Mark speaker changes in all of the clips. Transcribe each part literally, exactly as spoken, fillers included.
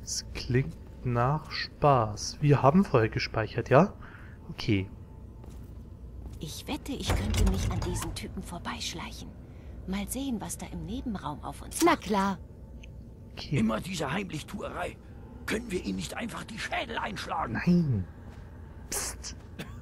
Speaker 1: Es klingt nach Spaß. Wir haben vorher gespeichert, ja? Okay.
Speaker 2: Ich wette, ich könnte mich an diesen Typen vorbeischleichen. Mal sehen, was da im Nebenraum auf uns wartet.
Speaker 3: Na klar.
Speaker 1: Okay.
Speaker 4: Immer diese Heimlichtuerei. Können wir ihn nicht einfach die Schädel einschlagen?
Speaker 1: Nein. Psst.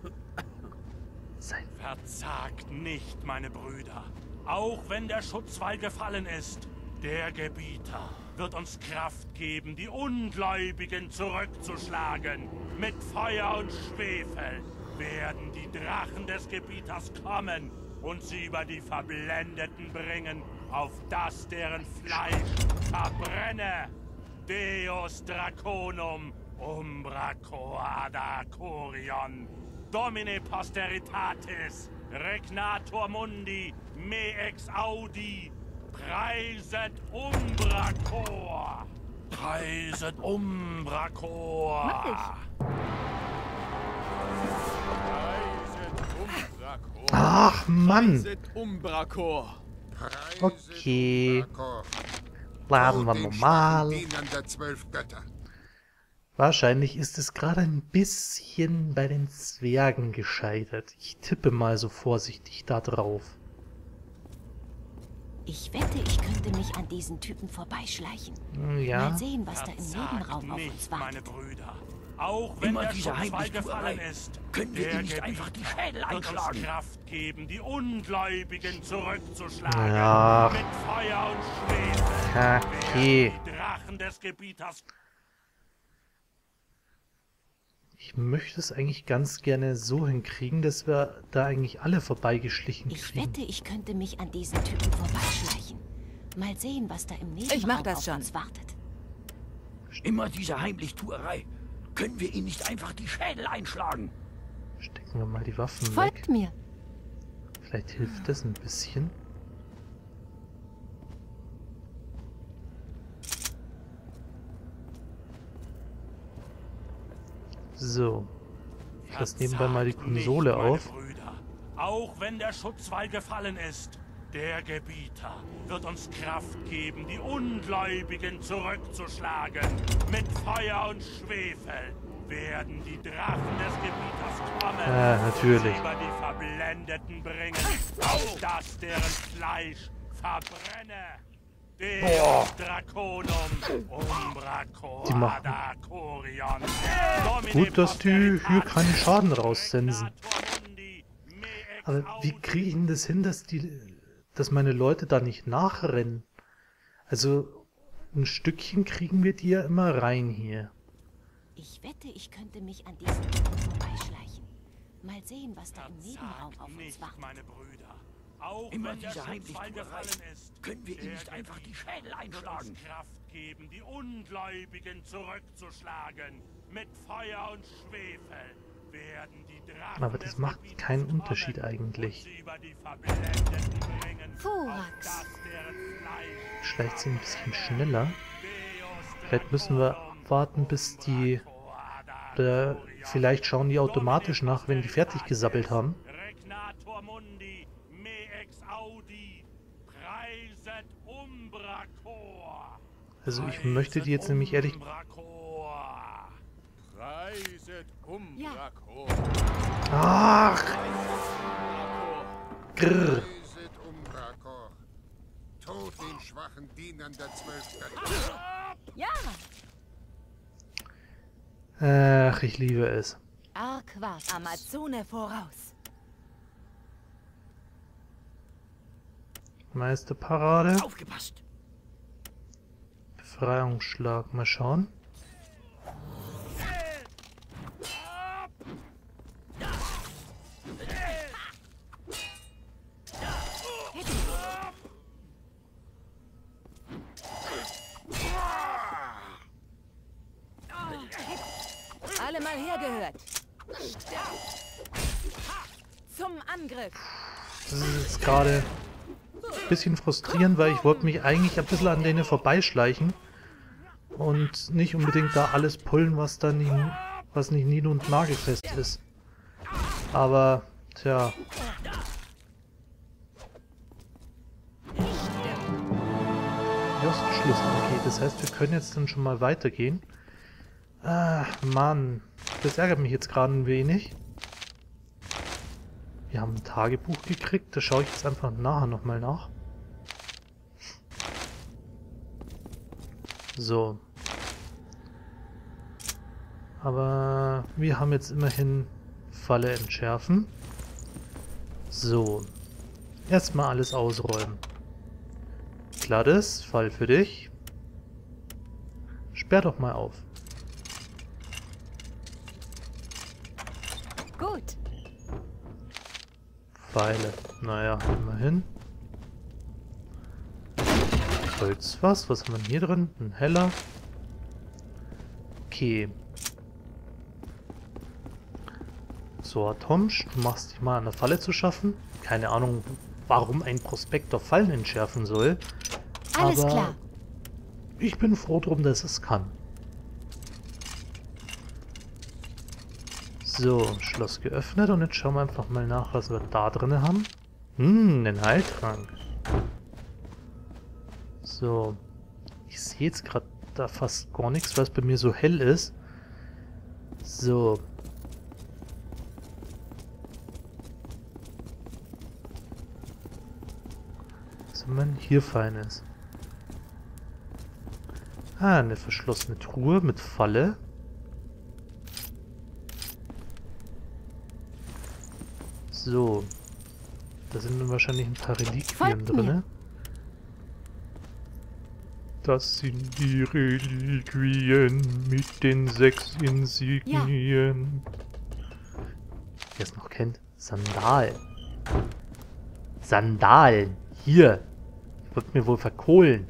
Speaker 1: Sei
Speaker 5: Verzagt nicht, meine Brüder. Auch wenn der Schutzwall gefallen ist, der Gebieter wird uns Kraft geben, die Ungläubigen zurückzuschlagen. Mit Feuer und Schwefel werden die Drachen des Gebieters kommen und sie über die Verblendeten bringen, auf das deren Fleisch verbrenne. Deus Draconum, Umbra Coada Corion, Domine Posteritatis, Regnator Mundi, Me ex Audi, Preiset Umbracor! Preiset Umbracor!
Speaker 3: Mach ich.
Speaker 1: Ach, Mann.
Speaker 6: Umbracor.
Speaker 1: Okay. Laden wir normal. Wahrscheinlich ist es gerade ein bisschen bei den Zwergen gescheitert. Ich tippe mal so vorsichtig da drauf.
Speaker 2: Ich wette, ich könnte mich an diesen Typen vorbeischleichen.
Speaker 1: Ja.
Speaker 2: Mal sehen, was da im
Speaker 5: Verzagt
Speaker 2: Nebenraum auf
Speaker 5: nicht,
Speaker 2: uns
Speaker 5: meine
Speaker 2: wartet.
Speaker 5: Brüder. Auch wenn
Speaker 4: Immer
Speaker 5: der
Speaker 4: diese
Speaker 5: Schutzwall gefallen
Speaker 4: Heimlichtuerei.
Speaker 5: ist,
Speaker 4: Können wir
Speaker 5: der
Speaker 4: ihm nicht einfach die
Speaker 5: Gebieter
Speaker 4: Schädel
Speaker 5: wird uns
Speaker 4: einschlagen?
Speaker 5: Kraft geben, die Ungläubigen zurückzuschlagen.
Speaker 1: Ja.
Speaker 5: Mit Feuer und Schwefel
Speaker 1: Okay.
Speaker 5: werden die Drachen des Gebieters.
Speaker 1: Ich möchte es eigentlich ganz gerne so hinkriegen, dass wir da eigentlich alle vorbeigeschlichen
Speaker 2: Ich
Speaker 1: kriegen.
Speaker 2: wette, ich könnte mich an diesen Typen vorbeischleichen. Mal sehen, was da im Nebenraum
Speaker 3: Ich mach das
Speaker 2: auf
Speaker 3: schon.
Speaker 2: uns wartet.
Speaker 4: Immer diese Heimlichtuerei. Können wir ihn nicht einfach die Schädel einschlagen?
Speaker 1: Stecken wir mal die Waffen weg.
Speaker 3: Folgt mir.
Speaker 1: Vielleicht hilft das ein bisschen. So. Ich lasse nebenbei mal die
Speaker 5: Verzagt nicht,
Speaker 1: Konsole
Speaker 5: meine
Speaker 1: auf.
Speaker 5: Brüder. Auch wenn der Schutzwall gefallen ist, der Gebieter wird uns Kraft geben, die Ungläubigen zurückzuschlagen. Mit Feuer und Schwefel werden die Drachen des Gebieters kommen
Speaker 1: Ah, natürlich.
Speaker 5: und sie über die Verblendeten bringen, auf das deren Fleisch verbrenne. Deus Draconum, Umbra
Speaker 1: Die machen-
Speaker 5: Coada Corion,
Speaker 1: Gut, dass die hier keinen Schaden raussensen. Aber wie kriege ich denn das hin, dass die, dass meine Leute da nicht nachrennen? Also ein Stückchen kriegen wir die ja immer rein hier.
Speaker 2: Ich wette, ich könnte mich an diesen Typen vorbeischleichen. Mal sehen, was da im Nebenraum auf uns
Speaker 5: nicht,
Speaker 2: wartet.
Speaker 5: meine Brüder. Auch
Speaker 4: Immer
Speaker 5: wenn der
Speaker 4: diese
Speaker 5: Schutzwall
Speaker 4: Heimlichtuerei.
Speaker 5: gefallen ist,
Speaker 4: Können wir ihm
Speaker 5: der
Speaker 4: nicht einfach die
Speaker 5: Gebieter
Speaker 4: Schädel
Speaker 5: wird
Speaker 4: einschlagen?
Speaker 5: uns Kraft geben, die Ungläubigen zurückzuschlagen. Mit Feuer und Schwefel werden die Drachen
Speaker 1: Aber das
Speaker 5: des
Speaker 1: macht
Speaker 5: Gebieters
Speaker 1: keinen
Speaker 5: kommen
Speaker 1: Unterschied
Speaker 5: und
Speaker 1: eigentlich.
Speaker 5: sie über die Verblendeten bringen,
Speaker 3: Thorax.
Speaker 5: auf das deren Fleisch
Speaker 1: Schleicht sie ein bisschen schneller.
Speaker 5: Deus
Speaker 1: Vielleicht müssen wir warten, bis die... Oder vielleicht schauen die automatisch nach, wenn die fertig gesabbelt haben.
Speaker 5: Regnator Mundi, Me ex Audi, Preiset Umbracor.
Speaker 1: Also ich möchte die jetzt nämlich ehrlich...
Speaker 5: Umbracor.
Speaker 6: Preiset Umbracor.
Speaker 1: Ach! Grrr.
Speaker 7: Preiset Umbracor. Tod den schwachen Dienern der zwölf Götter.
Speaker 3: Ja.
Speaker 1: Ach, ich liebe es.
Speaker 3: Arquas. Amazone voraus.
Speaker 1: Meisterparade.
Speaker 4: Aufgepasst!
Speaker 1: Befreiungsschlag. Mal schauen.
Speaker 3: Alle mal hergehört. Zum Angriff.
Speaker 1: Das ist jetzt gerade ein bisschen frustrierend, weil ich wollte mich eigentlich ein bisschen an denen vorbeischleichen und nicht unbedingt da alles pullen, was da nicht, was nicht nied- und nagelfest ist. Aber, tja. Kioskschlüssel. Okay, das heißt, wir können jetzt dann schon mal weitergehen. Ah, Mann. Das ärgert mich jetzt gerade ein wenig. Wir haben ein Tagebuch gekriegt. Da schaue ich jetzt einfach nachher nochmal nach. So. Aber wir haben jetzt immerhin Falle entschärfen. So. Erstmal alles ausräumen. Gladys, Fall für dich. Sperr doch mal auf.
Speaker 3: Gut.
Speaker 1: Pfeile. Naja, immerhin. Holz was? Was haben wir hier drin? Ein heller. Okay. So, Atomsch, du machst dich mal an der Falle zu schaffen. Keine Ahnung, warum ein Prospektor Fallen entschärfen soll.
Speaker 2: Alles
Speaker 1: aber
Speaker 2: klar.
Speaker 1: Ich bin froh drum, dass es kann. So, Schloss geöffnet und jetzt schauen wir einfach mal nach, was wir da drin haben. Hm, einen Heiltrank. So. Ich sehe jetzt gerade da fast gar nichts, weil es bei mir so hell ist. So. Was haben wir denn hier Feines? Ah, eine verschlossene Truhe mit Falle. So. Da sind dann wahrscheinlich ein paar Reliquien drin. Das sind die Reliquien mit den sechs Insignien. Ja. Wer es noch kennt, Sandalen. Sandalen. Hier. Wird mir wohl verkohlen.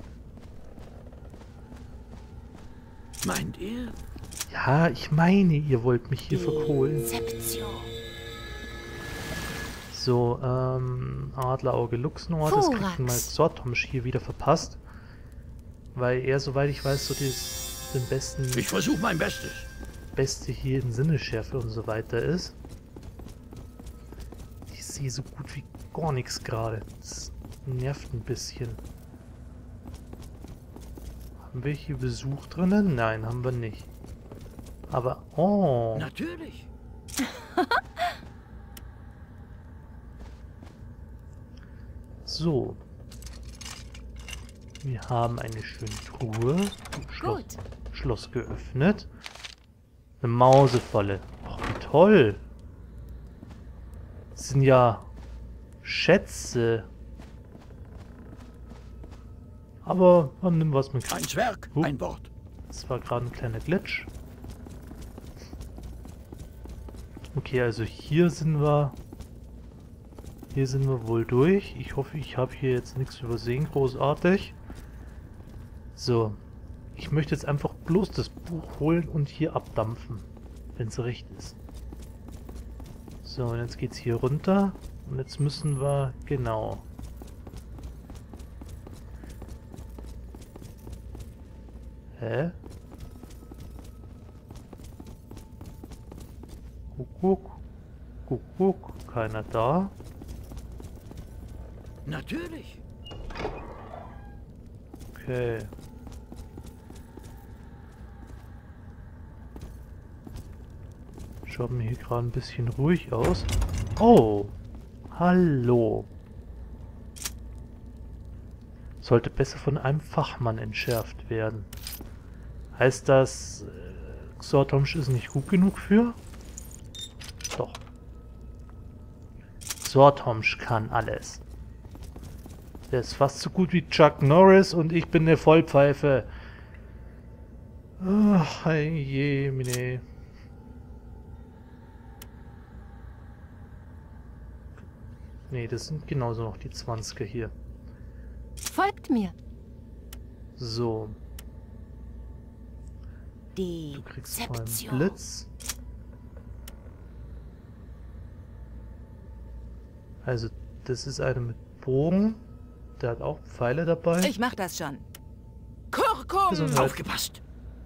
Speaker 4: Meint ihr?
Speaker 1: Ja, ich meine, ihr wollt mich hier verkohlen.
Speaker 2: Deception.
Speaker 1: So, ähm, Adlerauge Luxnor, das kriegt mal Xortomsch hier wieder verpasst. Weil er, soweit ich weiß, so dieses, den besten...
Speaker 4: Ich versuche mein Bestes.
Speaker 1: Beste hier in Sinnesschärfe und so weiter ist. Ich sehe so gut wie gar nichts gerade. Das nervt ein bisschen. Haben wir hier Besuch drinnen? Nein, haben wir nicht. Aber, oh.
Speaker 4: Natürlich.
Speaker 1: So. Wir haben eine schöne Truhe. Schloss,
Speaker 2: Gut.
Speaker 1: Schloss geöffnet. Eine Mausefalle. Ach, wie toll. Das sind ja Schätze. Aber man nimmt was mit.
Speaker 4: Ein Zwerg,
Speaker 1: Huh.
Speaker 4: ein Wort.
Speaker 1: Das war gerade ein kleiner Glitch. Okay, also hier sind wir... Hier sind wir wohl durch. Ich hoffe, ich habe hier jetzt nichts übersehen, großartig. So. Ich möchte jetzt einfach bloß das Buch holen und hier abdampfen. Wenn es recht ist. So, und jetzt geht's hier runter. Und jetzt müssen wir... Genau. Hä? Kuckuck. Kuckuck. Keiner da.
Speaker 4: Natürlich.
Speaker 1: Okay. Schaut mir hier gerade ein bisschen ruhig aus. Oh. Hallo. Sollte besser von einem Fachmann entschärft werden. Heißt das, äh, Xortomsch ist nicht gut genug für? Doch. Xortomsch kann alles. Der ist fast so gut wie Chuck Norris und ich bin eine Vollpfeife. Ach, je, mine. Nee, das sind genauso noch die zwanziger hier.
Speaker 2: Folgt mir.
Speaker 1: So. Du kriegst mal einen
Speaker 2: Deception.
Speaker 1: Blitz. Also, das ist eine mit Bogen. Der hat auch Pfeile dabei.
Speaker 3: Ich mach das schon. Kurkum!
Speaker 1: Gesundheit.
Speaker 4: Aufgepasst.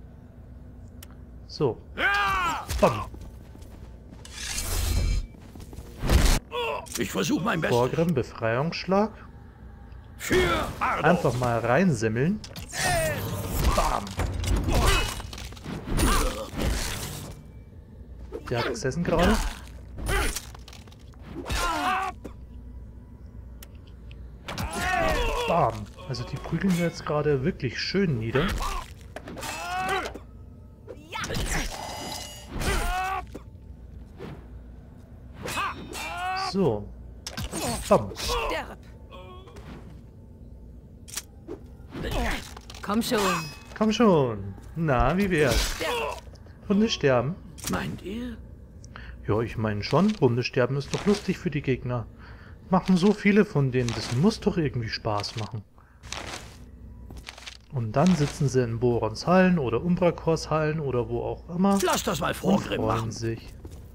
Speaker 1: So. Bam.
Speaker 4: Ich versuche mein Bestes.
Speaker 1: Vorgrim, Befreiungsschlag.
Speaker 4: Für Ardo.
Speaker 1: Einfach mal reinsemmeln. Bam. Der hat gesessen gerade. Bam. Also die prügeln wir jetzt gerade wirklich schön nieder. So. Bam.
Speaker 3: Sterb. Komm schon.
Speaker 1: Komm schon. Na, wie wär's?
Speaker 3: Sterb.
Speaker 1: Hunde sterben?
Speaker 4: Meint ihr?
Speaker 1: Ja, ich meine schon. Hunde sterben ist doch lustig für die Gegner. Machen so viele von denen. Das muss doch irgendwie Spaß machen. Und dann sitzen sie in Borons Hallen oder Umbrakors Hallen oder wo auch immer
Speaker 4: Lass das mal
Speaker 1: und
Speaker 4: Vorgrimm
Speaker 1: freuen
Speaker 4: machen.
Speaker 1: sich.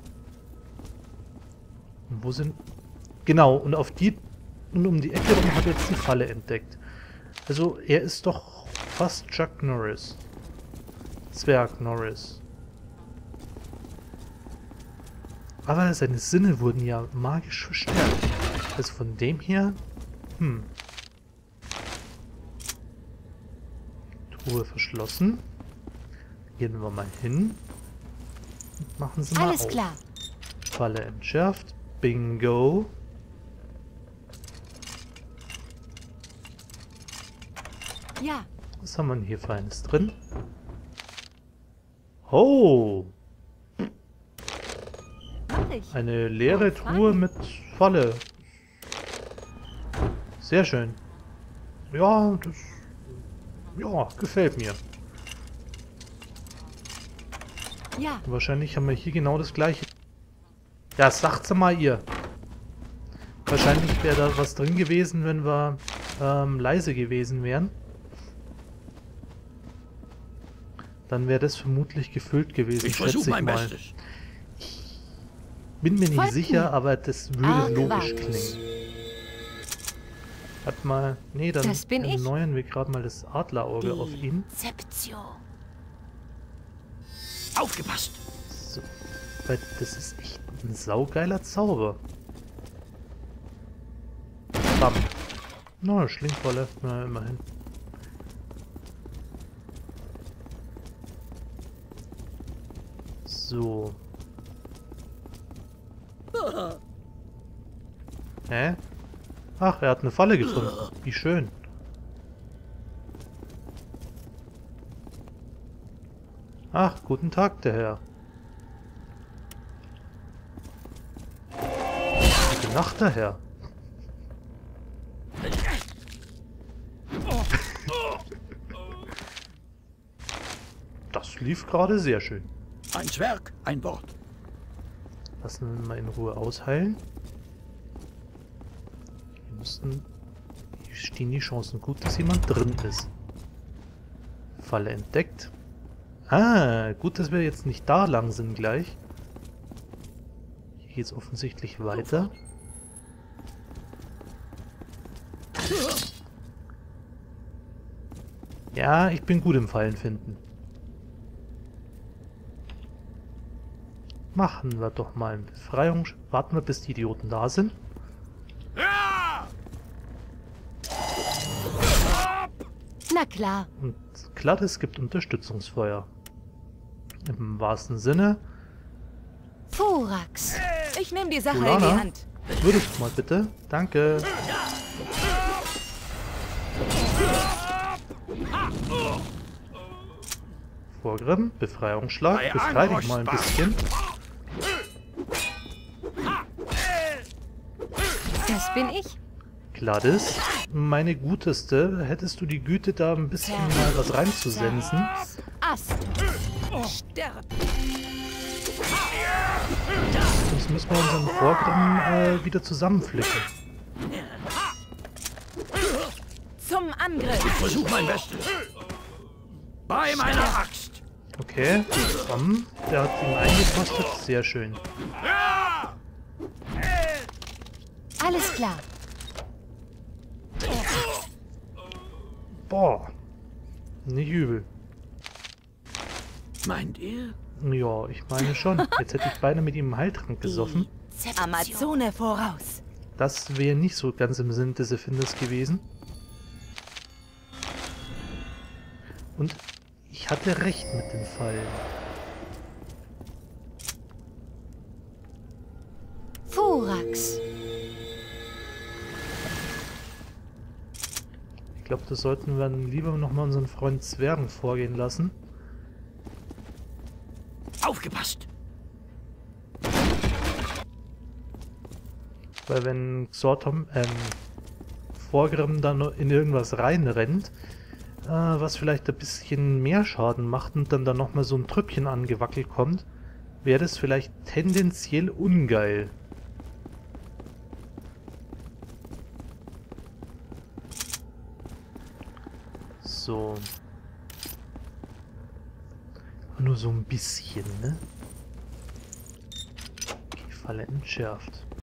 Speaker 1: Und wo sind... Genau, und auf die... Und um die Ecke rum hat er jetzt die Falle entdeckt. Also, er ist doch fast Chuck Norris. Zwerg Norris. Aber seine Sinne wurden ja magisch verstärkt. Also von dem her... Hm. Truhe verschlossen. Gehen wir mal hin. Und machen sie mal
Speaker 2: Alles
Speaker 1: auf.
Speaker 2: klar.
Speaker 1: Falle entschärft. Bingo.
Speaker 2: Ja.
Speaker 1: Was haben wir denn hier Feines drin? Oh!
Speaker 2: Mach ich.
Speaker 1: Eine leere
Speaker 2: Oh, fein.
Speaker 1: Truhe mit Falle. Sehr schön. Ja, das... Ja, gefällt mir.
Speaker 2: Ja.
Speaker 1: Wahrscheinlich haben wir hier genau das gleiche. Ja, sagt's mal ihr. Wahrscheinlich wäre da was drin gewesen, wenn wir ähm, leise gewesen wären. Dann wäre das vermutlich gefüllt gewesen,
Speaker 4: Ich
Speaker 1: schätze
Speaker 4: versuche
Speaker 1: ich
Speaker 4: mein
Speaker 1: mal.
Speaker 4: Bestes.
Speaker 1: Bin mir nicht
Speaker 2: Folgt
Speaker 1: sicher,
Speaker 2: mir.
Speaker 1: aber das würde
Speaker 2: Arg
Speaker 1: logisch
Speaker 2: wagt.
Speaker 1: klingen. Hat mal... Nee, dann
Speaker 2: Das bin ich.
Speaker 1: erneuern wir gerade mal das Adlerauge auf ihn.
Speaker 2: Dezeption.
Speaker 4: Aufgepasst!
Speaker 1: So. Weil das ist echt ein saugeiler Zauber. Bam. Na, Schlingfalle. Na, immerhin. So. Hä? Ach, er hat eine Falle gefunden. Wie schön. Ach, guten Tag, der Herr. Gute Nacht, der Herr. Das lief gerade sehr schön.
Speaker 4: Ein Zwerg, ein Wort.
Speaker 1: Lassen wir mal in Ruhe ausheilen. Hier müssten... Hier stehen die Chancen gut, dass jemand drin ist. Falle entdeckt. Ah, gut, dass wir jetzt nicht da lang sind gleich. Hier geht es offensichtlich weiter. Ja, ich bin gut im Fallen finden. Machen wir doch mal eine Befreiung. Warten wir, bis die Idioten da sind.
Speaker 2: Na klar.
Speaker 1: Und klar, es gibt Unterstützungsfeuer. Im wahrsten Sinne.
Speaker 2: Thorax.
Speaker 3: Ich nehme die Sache in
Speaker 1: Polana?
Speaker 3: die Hand.
Speaker 1: Würdest du mal bitte? Danke. Vorgrimm, Befreiungsschlag. Befrei dich mal ein bisschen.
Speaker 2: Das bin ich.
Speaker 1: Gladys, meine Guteste, hättest du die Güte, da ein bisschen mal was reinzusensen?
Speaker 2: Ast.
Speaker 3: Sterb.
Speaker 1: Sonst müssen wir unseren Vorgrimm äh, wieder zusammenflicken.
Speaker 3: Zum Angriff.
Speaker 4: Ich versuche mein Bestes. Bei meiner Axt.
Speaker 1: Okay, komm. Der hat ihn eingepostet. Sehr schön.
Speaker 2: Alles klar.
Speaker 1: Boah. Nicht übel.
Speaker 4: Meint ihr?
Speaker 1: Ja, ich meine schon. Jetzt hätte ich beinahe mit ihm einen Heiltrank gesoffen.
Speaker 2: Dezeption.
Speaker 3: Amazone voraus.
Speaker 1: Das wäre nicht so ganz im Sinn des Erfinders gewesen. Und ich hatte recht mit den Pfeilen.
Speaker 2: Thorax.
Speaker 1: Ich glaube, das sollten wir dann lieber nochmal unseren Freund Zwergen vorgehen lassen.
Speaker 4: Aufgepasst!
Speaker 1: Weil wenn Xortom, ähm, Vorgrim dann in irgendwas reinrennt, äh, was vielleicht ein bisschen mehr Schaden macht und dann da nochmal so ein Trüppchen angewackelt kommt, wäre das vielleicht tendenziell ungeil. So. Nur so ein bisschen, ne? Okay, Falle entschärft.